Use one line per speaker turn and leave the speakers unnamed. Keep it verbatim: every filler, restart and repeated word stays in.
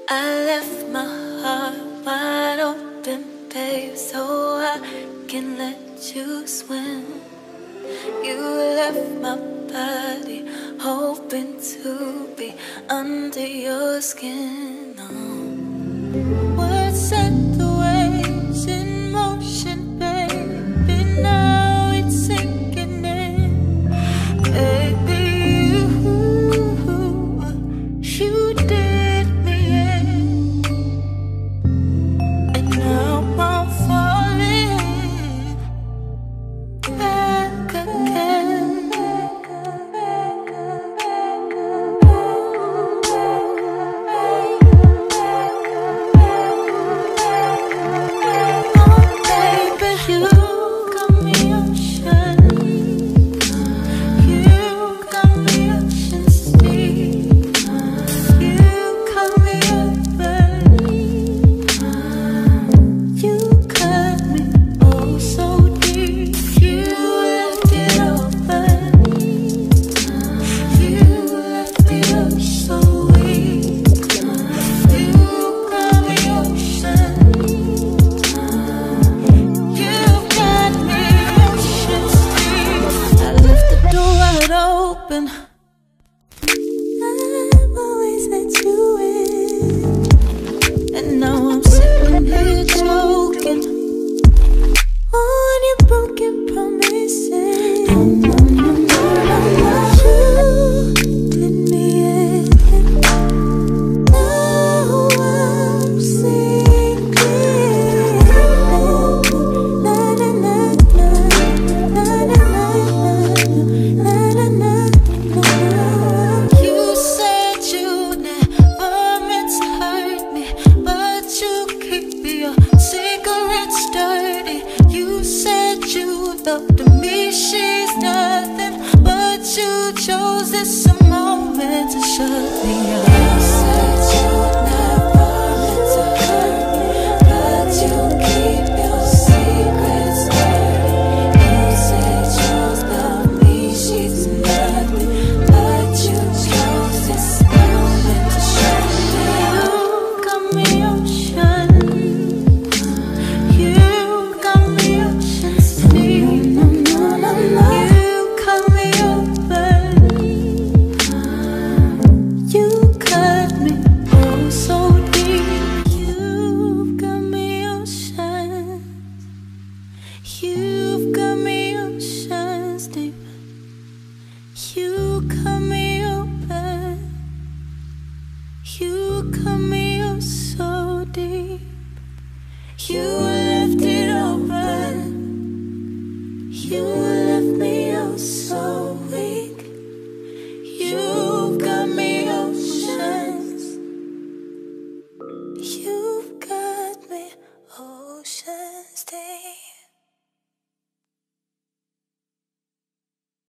I left my heart wide open, babe, so I can let you swim. You left my body hoping to be under your skin. Oh. Words set the waves in motion, baby. Now it's sinking in, baby. You, you did me in, and now I'm falling back again. Oh, baby, you got me ocean. You got me ocean deep. You got me open. You cut me oh so deep. You left it open. You left me oh so weak. You got me ocean. You got me ocean deep. I left the door wide open. I've always let you in, and now I'm sitting here choking on your broken promises. No, no, no, no, no, no. You did me in. Now I'm sinking. Na, na, na, na, na, na, na, na, na, na, na. You said you never meant to hurt me, but you keep your secrets dirty. You said you loved me, she's nothing, but you chose this moment to shut me up. You said you never meant to hurt me, but you keep your secrets dirty. You said you love me, she's nothing, but you chose this moment to shut me up. You got me ocean. You got me ocean deep. No, no, no, no. You cut me open. You cut me oh so deep. You've got me ocean. You've got me oceans deep. You cut